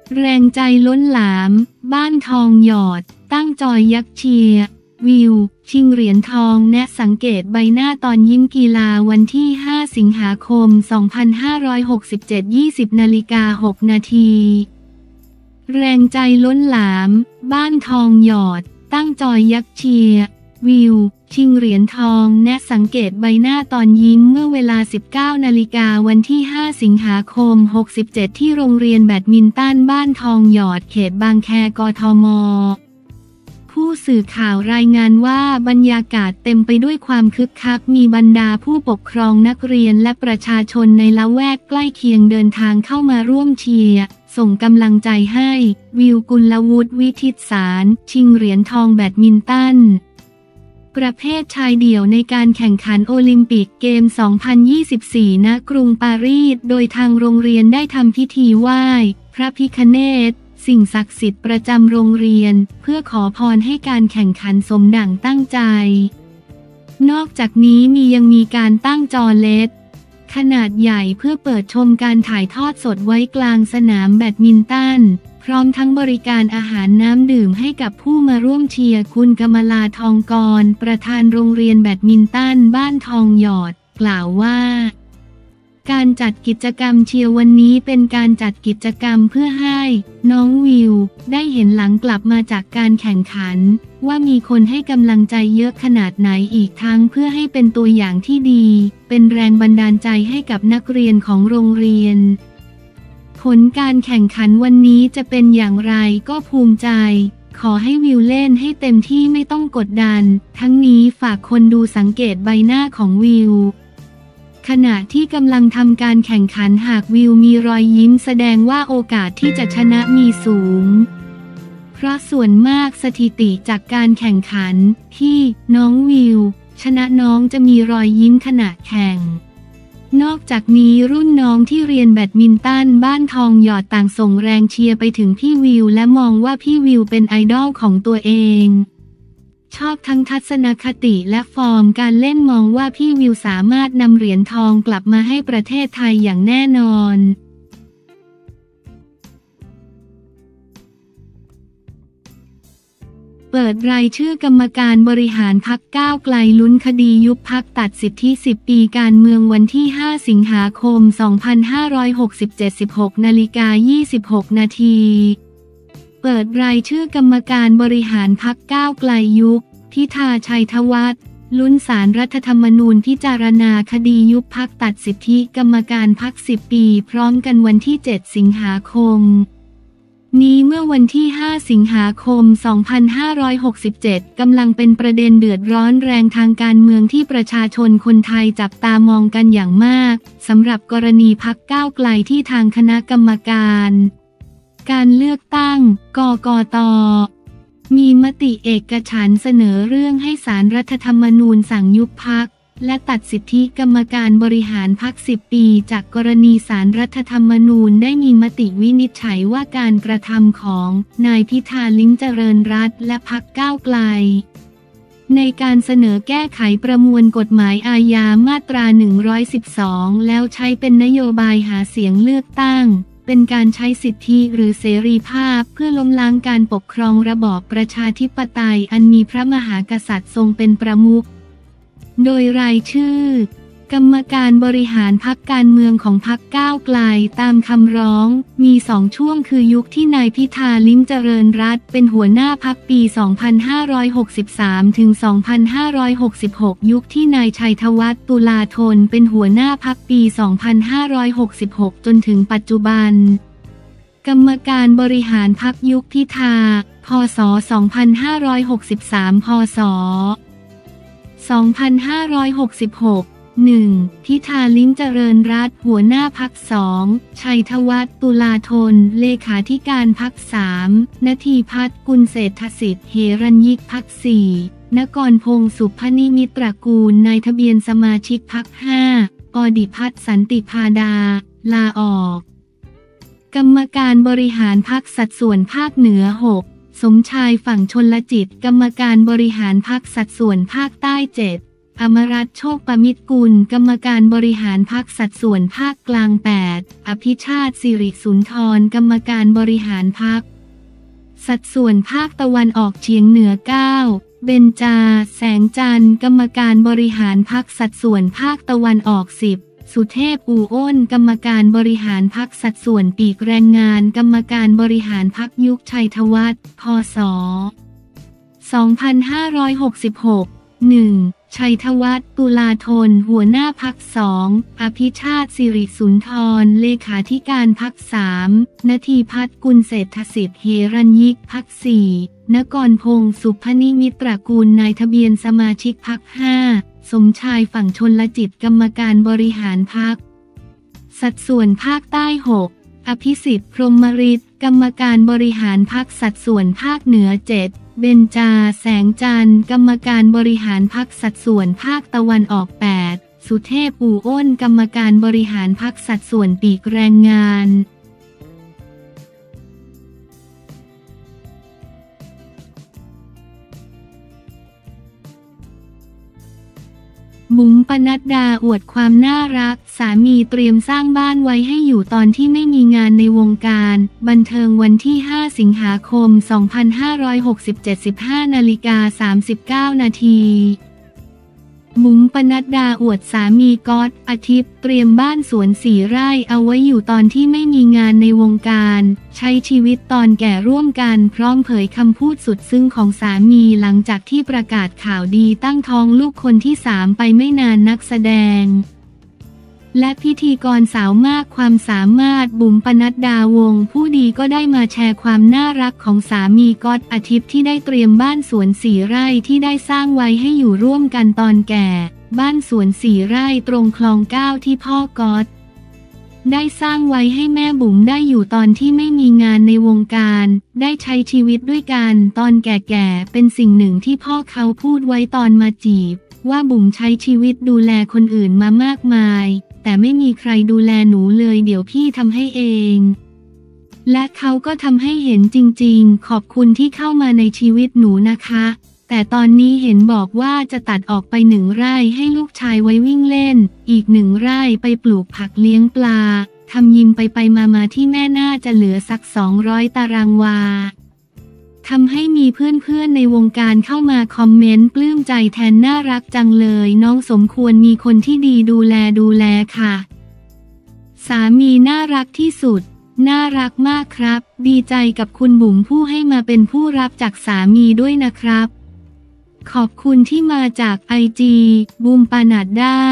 แรงใจล้นหลามบ้านทองหยอดตั้งจอยยักษ์เชียร์วิวชิงเหรียญทองแนะสังเกตใบหน้าตอนยิ้มกีฬาวันที่ 5 สิงหาคม 2567 20:06 นาทีแรงใจล้นหลามบ้านทองหยอดตั้งจอยยักษ์เชียร์วิวชิงเหรียญทองแนะสังเกตใบหน้าตอนยิ้มเมื่อเวลา 19 นาฬิกาวันที่ 5 สิงหาคม 67 ที่โรงเรียนแบดมินตันบ้านทองหยอดเขตบางแคกทม.ผู้สื่อข่าวรายงานว่าบรรยากาศเต็มไปด้วยความคึกคักมีบรรดาผู้ปกครองนักเรียนและประชาชนในละแวกใกล้เคียงเดินทางเข้ามาร่วมเชียร์ส่งกำลังใจให้วิวกุลวุฒิวิทิตสารชิงเหรียญทองแบดมินตันประเภทชายเดี่ยวในการแข่งขันโอลิมปิกเกม 2024 ณ กรุงปารีสโดยทางโรงเรียนได้ทำพิธีไหว้พระพิฆเนศสิ่งศักดิ์สิทธิ์ประจำโรงเรียนเพื่อขอพรให้การแข่งขันสมดั่งตั้งใจนอกจากนี้ยังมีการตั้งจอเลดขนาดใหญ่เพื่อเปิดชมการถ่ายทอดสดไว้กลางสนามแบดมินตันพร้อมทั้งบริการอาหารน้ำดื่มให้กับผู้มาร่วมเชียร์คุณกมลาทองกรประธานโรงเรียนแบดมินตันบ้านทองหยอดกล่าวว่าการจัดกิจกรรมเชียร์วันนี้เป็นการจัดกิจกรรมเพื่อให้น้องวิวได้เห็นหลังกลับมาจากการแข่งขันว่ามีคนให้กำลังใจเยอะขนาดไหนอีกทั้งเพื่อให้เป็นตัวอย่างที่ดีเป็นแรงบันดาลใจให้กับนักเรียนของโรงเรียนผลการแข่งขันวันนี้จะเป็นอย่างไรก็ภูมิใจขอให้วิวเล่นให้เต็มที่ไม่ต้องกดดันทั้งนี้ฝากคนดูสังเกตใบหน้าของวิวขณะที่กำลังทำการแข่งขันหากวิวมีรอยยิ้มแสดงว่าโอกาสที่จะชนะมีสูงเพราะส่วนมากสถิติจากการแข่งขันที่น้องวิวชนะน้องจะมีรอยยิ้มขณะแข่งนอกจากนี้รุ่นน้องที่เรียนแบดมินตันบ้านทองหยอดต่างส่งแรงเชียร์ไปถึงพี่วิวและมองว่าพี่วิวเป็นไอดอลของตัวเองชอบทั้งทัศนคติและฟอร์มการเล่นมองว่าพี่วิวสามารถนำเหรียญทองกลับมาให้ประเทศไทยอย่างแน่นอนเปิดรายชื่อกรรมการบริหารพรรคก้าวไกลลุ้นคดียุบพรรคตัดสิทธิ10 ปีการเมืองวันที่ 5 สิงหาคม 2567 16:26 นาทีเปิดรายชื่อกรรมการบริหารพรรคก้าวไกลยุบพิธาชัยธวัฒน์ลุ้นศาลรัฐธรรมนูญพิจารณาคดียุบพรรคตัดสิทธิกรรมการพรรค10 ปีพร้อมกันวันที่ 7 สิงหาคมนี้เมื่อวันที่ 5 สิงหาคม 2567 กำลังเป็นประเด็นเดือดร้อนแรงทางการเมืองที่ประชาชนคนไทยจับตามองกันอย่างมากสำหรับกรณีพรรคก้าวไกลที่ทางคณะกรรมการเลือกตั้งกกต.มีมติเอกฉันท์เสนอเรื่องให้ศาลรัฐธรรมนูญสั่งยุบพรรคและตัดสิทธิกรรมการบริหารพรรค10 ปีจากกรณีศาลรัฐธรรมนูญได้มีมติวินิจฉัยว่าการกระทำของนายพิธาลิ้มเจริญรัตน์และพรรคก้าวไกลในการเสนอแก้ไขประมวลกฎหมายอาญามาตรา 112 แล้วใช้เป็นนโยบายหาเสียงเลือกตั้งเป็นการใช้สิทธิหรือเสรีภาพเพื่อล้มล้างการปกครองระบอบประชาธิปไตยอันมีพระมหากษัตริย์ทรงเป็นประมุขโดยรายชื่อกรรมการบริหารพรรคการเมืองของพรรคก้าวไกลตามคำร้องมี2 ช่วงคือยุคที่นายพิธาลิ้มเจริญรัตน์เป็นหัวหน้าพรรคปี 2563 ถึง 2566 ยุคที่นายชัยธวัฒน์ตุลาธนเป็นหัวหน้าพรรคปี 2566 จนถึงปัจจุบันกรรมการบริหารพรรคยุคพิธาพ.ศ. 2563 พ.ศ. 2566 1. พิธาลิ้มเจริญรัตน์หัวหน้าพรรค 2. ชัยธวัฒน์ตุลาธนเลขาธิการพรรค 3. ณทีพัฒน์กุลเศรษฐสิทธิ์เหรัญยิกพรรค 4. นกรพงษ์สุพนิมิตรกูลนายทะเบียนสมาชิกพรรค 5. ปดิพัฒน์สันติพาดาลาออกกรรมการบริหารพรรคสัดส่วนภาคเหนือ 6. สมชายฝั่งชลจิตกรรมการบริหารพรรคสัดส่วนภาคใต้ 7. อมรัตน์โชคประมิตรกุลกรรมการบริหารพรรคสัดส่วนภาคกลาง 8 อภิชาติสิริสุนทรกรรมการบริหารพรรคสัดส่วนภาคตะวันออกเฉียงเหนือ 9 เบญจา แสงจันทร์กรรมการบริหารพรรคสัดส่วนภาคตะวันออก 10 สุเทพ อู่อ้นกรรมการบริหารพรรคสัดส่วนปีกแรงงานกรรมการบริหารพรรคยุคชัยธวัฒน์ พ.ศ. 2566 1. ชัยธวัฒน์ ตุลาธนหัวหน้าพรรค 2. อภิชาติสิริสุนทรเลขาธิการพรรค 3. ณทีพัฒน์กุลเศรษฐสิทธิ์เฮรัญยิกพรรค 4. นกรพงษ์สุพนิมิตรกูลนายทะเบียนสมาชิกพรรค 5. สมชายฝั่งชลจิตกรรมการบริหารพรรคสัดส่วนภาคใต้ 6. อภิสิทธิ์พรหมฤทธิ์กรรมการบริหารพรรคสัดส่วนภาคเหนือ 7. เบญจา แสงจันทร์กรรมการบริหารพรรคสัดส่วนภาคตะวันออก 8. สุเทพ อู่อ้นกรรมการบริหารพรรคสัดส่วนปีกแรงงานบุ๋มปนัดดาอวดความน่ารักสามีเตรียมสร้างบ้านไว้ให้อยู่ตอนที่ไม่มีงานในวงการบันเทิงวันที่ 5 สิงหาคม 2567 15:39 นาทีบุ๋มปนัดดาอวดสามีก๊อตอาทิตย์เตรียมบ้านสวน4 ไร่เอาไว้อยู่ตอนที่ไม่มีงานในวงการใช้ชีวิตตอนแก่ร่วมกันพร้อมเผยคำพูดสุดซึ้งของสามีหลังจากที่ประกาศข่าวดีตั้งท้องลูกคนที่ 3 ไปไม่นานนักแสดงและพิธีกรสาวมากความสามารถบุ๋มปนัดดาวงผู้ดีก็ได้มาแชร์ความน่ารักของสามีก๊อตอาทิตย์ที่ได้เตรียมบ้านสวน4 ไร่ที่ได้สร้างไว้ให้อยู่ร่วมกันตอนแก่บ้านสวน4 ไร่ตรงคลอง 9ที่พ่อก๊อตได้สร้างไว้ให้แม่บุ๋มได้อยู่ตอนที่ไม่มีงานในวงการได้ใช้ชีวิตด้วยกันตอนแก่ๆเป็นสิ่งหนึ่งที่พ่อเขาพูดไว้ตอนมาจีบว่าบุ๋มใช้ชีวิตดูแลคนอื่นมามากมายแต่ไม่มีใครดูแลหนูเลยเดี๋ยวพี่ทำให้เองและเขาก็ทำให้เห็นจริงๆขอบคุณที่เข้ามาในชีวิตหนูนะคะแต่ตอนนี้เห็นบอกว่าจะตัดออกไป1 ไร่ให้ลูกชายไว้วิ่งเล่นอีก1 ไร่ไปปลูกผักเลี้ยงปลาทำยิมไปมาที่แม่น่าจะเหลือสัก200 ตารางวาทำให้มีเพื่อนๆในวงการเข้ามาคอมเมนต์ปลื้มใจแทนน่ารักจังเลยน้องสมควรมีคนที่ดีดูแลค่ะสามีน่ารักที่สุดน่ารักมากครับดีใจกับคุณบุ๋มผู้ให้มาเป็นผู้รับจากสามีด้วยนะครับขอบคุณที่มาจาก IG บุ๋มปนัดดา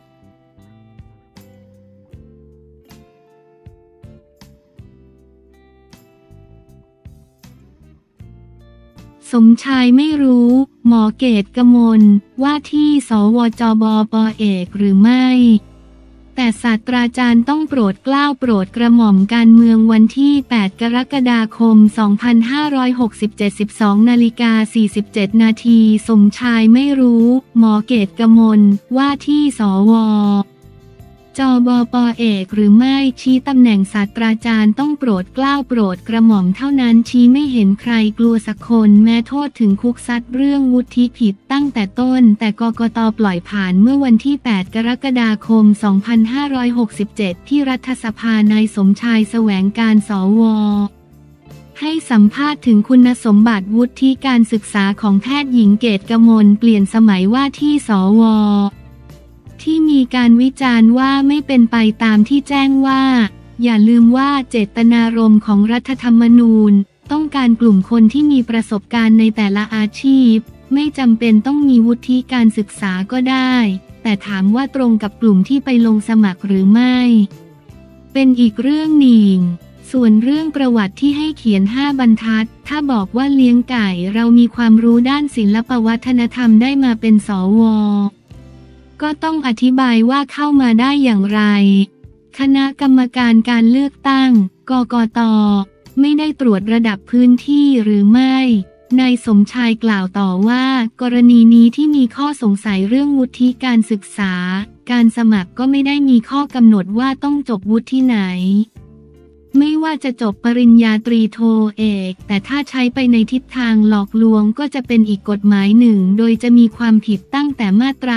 สมชายไม่รู้หมอเกตกมลว่าที่สวจบป.เอกหรือไม่แต่ศาสตราจารย์ต้องโปรดเกล้าโปรดกระหม่อมการเมืองวันที่ 8 กรกฎาคม 2567 12:47 นาทีสมชายไม่รู้หมอเกตกมลว่าที่สวจบป.เอกหรือไม่ชี้ตำแหน่งศาสตราจารย์ต้องโปรดเกล้าโปรดกระหม่อมเท่านั้นชี้ไม่เห็นใครกลัวสักคนแม้โทษถึงคุกซัดเรื่องวุฒิผิดตั้งแต่ต้นแต่กกต.ปล่อยผ่านเมื่อวันที่ 8 กรกฎาคม 2567 ที่รัฐสภานายสมชายแสวงการสวให้สัมภาษณ์ถึงคุณสมบัติวุฒิการศึกษาของแพทย์หญิงเกตกมลเปลี่ยนสมัยว่าที่สวที่มีการวิจารณ์ว่าไม่เป็นไปตามที่แจ้งว่าอย่าลืมว่าเจตนารมณ์ของรัฐธรรมนูญต้องการกลุ่มคนที่มีประสบการณ์ในแต่ละอาชีพไม่จำเป็นต้องมีวุฒิการศึกษาก็ได้แต่ถามว่าตรงกับกลุ่มที่ไปลงสมัครหรือไม่เป็นอีกเรื่องหนึ่งส่วนเรื่องประวัติที่ให้เขียน5 บรรทัดถ้าบอกว่าเลี้ยงไก่เรามีความรู้ด้านศิลปวัฒนธรรมได้มาเป็นสวก็ต้องอธิบายว่าเข้ามาได้อย่างไรคณะกรรมการการเลือกตั้งกกต.ไม่ได้ตรวจระดับพื้นที่หรือไม่นายสมชายกล่าวต่อว่ากรณีนี้ที่มีข้อสงสัยเรื่องวุฒิการศึกษาการสมัครก็ไม่ได้มีข้อกำหนดว่าต้องจบวุฒิไหนไม่ว่าจะจบปริญญาตรีโทเอกแต่ถ้าใช้ไปในทิศทางหลอกลวงก็จะเป็นอีกกฎหมายหนึ่งโดยจะมีความผิดตั้งแต่มาตรา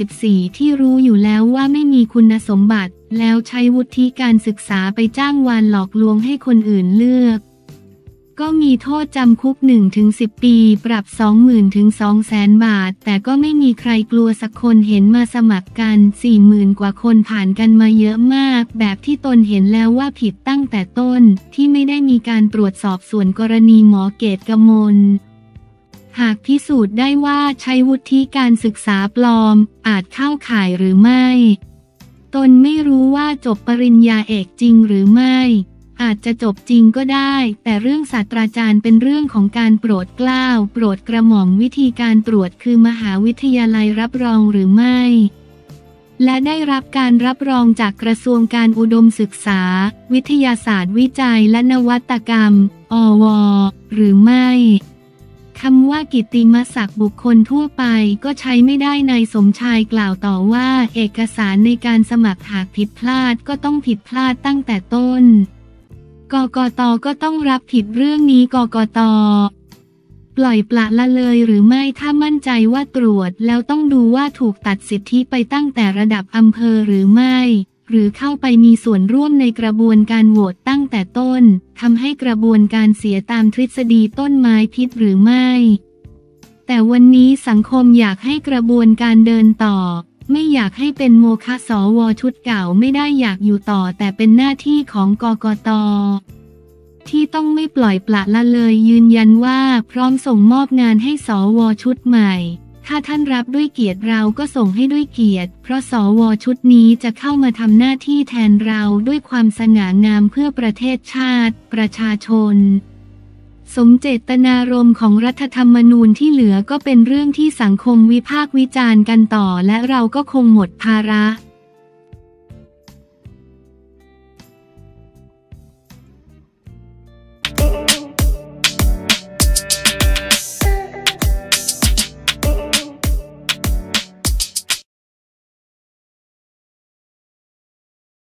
74 ที่รู้อยู่แล้วว่าไม่มีคุณสมบัติแล้วใช้วุฒิการศึกษาไปจ้างวานหลอกลวงให้คนอื่นเลือกก็มีโทษจำคุก 1-10 ปีปรับ 20,000 ถึง 200,000 บาทแต่ก็ไม่มีใครกลัวสักคนเห็นมาสมัครกัน 40,000 กว่าคนผ่านกันมาเยอะมากแบบที่ตนเห็นแล้วว่าผิดตั้งแต่ต้นที่ไม่ได้มีการตรวจสอบส่วนกรณีหมอเกตกมลหากพิสูจน์ได้ว่าใช้วุฒิการศึกษาปลอมอาจเข้าข่ายหรือไม่ตนไม่รู้ว่าจบปริญญาเอกจริงหรือไม่อาจจะจบจริงก็ได้แต่เรื่องศาสตราจารย์เป็นเรื่องของการโปรดเกล้าโปรดกระหม่อมวิธีการตรวจคือมหาวิทยาลัยรับรองหรือไม่และได้รับการรับรองจากกระทรวงการอุดมศึกษาวิทยาศาสตร์วิจัยและนวัตกรรมอวหรือไม่คำว่ากิตติมศักดิ์บุคคลทั่วไปก็ใช้ไม่ได้นายสมชายกล่าวต่อว่าเอกสารในการสมัครหากผิดพลาดก็ต้องผิดพลาดตั้งแต่ต้นกกต.ก็ต้องรับผิดเรื่องนี้กกต.ปล่อยปละละเลยหรือไม่ถ้ามั่นใจว่าตรวจแล้วต้องดูว่าถูกตัดสิทธิไปตั้งแต่ระดับอำเภอหรือไม่หรือเข้าไปมีส่วนร่วมในกระบวนการโหวตตั้งแต่ต้นทำให้กระบวนการเสียตามทฤษฎีต้นไม้พิษหรือไม่แต่วันนี้สังคมอยากให้กระบวนการเดินต่อไม่อยากให้เป็นโมฆะสวชุดเก่าไม่ได้อยากอยู่ต่อแต่เป็นหน้าที่ของกกต.ที่ต้องไม่ปล่อยปละละเลยยืนยันว่าพร้อมส่งมอบงานให้สวชุดใหม่ถ้าท่านรับด้วยเกียรติเราก็ส่งให้ด้วยเกียรติเพราะสวชุดนี้จะเข้ามาทำหน้าที่แทนเราด้วยความสง่างามเพื่อประเทศชาติประชาชนสมเจตนารมณ์ของรัฐธรรมนูญที่เหลือก็เป็นเรื่องที่สังคมวิพากษ์วิจารณ์กันต่อและเราก็คงหมดภาระ